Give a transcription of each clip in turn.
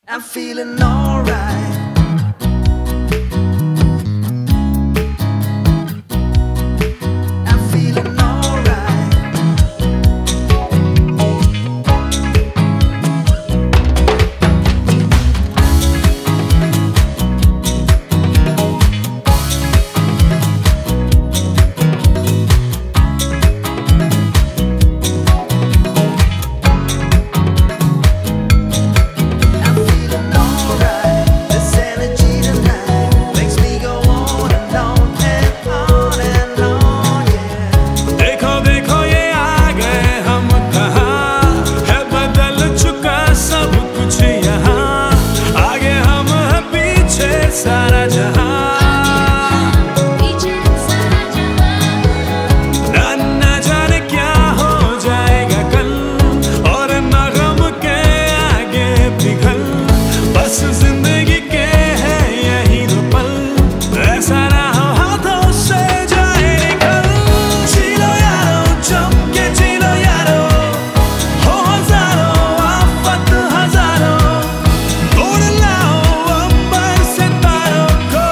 I'm feeling alright. I'm feeling alright. सारा जहां ना जाने क्या हो जाएगा कल, और ना गम के आगे पिघल, बस जिंदगी के है यही दो पल, ऐसा ना हो हाथों से जाए निकल। जी लो यारो जम के जी लो यारो, हो हजारों आफत हजारों, तोड़ लाओ अंबर से तारों को।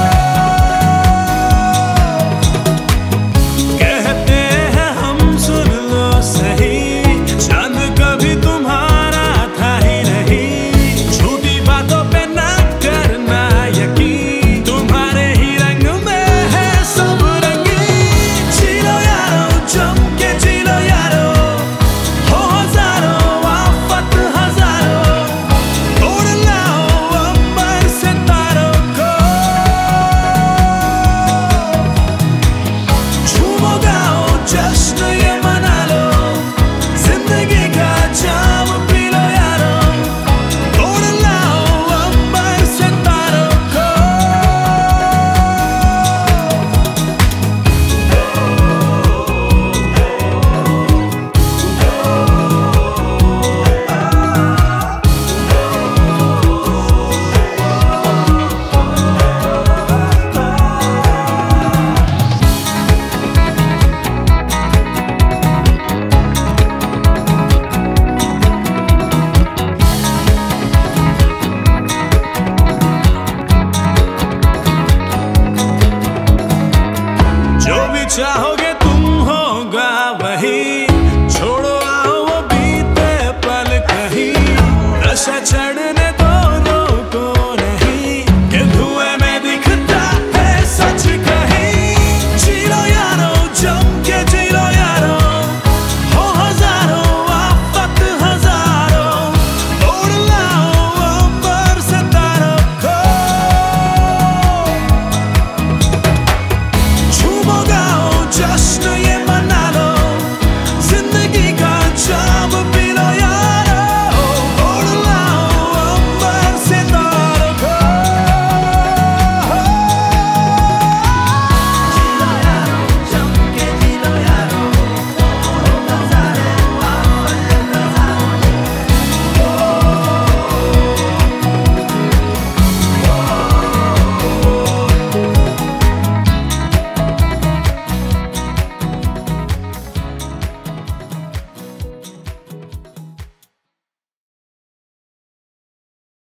कहते हैं हम सुन लो सही, चांद कभी तुम्हारा था ही नहीं, झूठी बातों पे ना करना यकीन, तुम्हारे ही रंग में है सब रंगीन। जी लो यारो जम के जी लो यारो, हो हजारों आफत हजारों, तोड़ लाओ अंबर से तारों को। झूमो गाओ जश्न ये मना लो, जिंदगी का जाम पी लो यारो, तोड़ लाओ अंबर से तारों को। जो भी चाहोगे तुम होगा वही, छोड़ो आओ वो बीते पल कहीं, नशा चढ़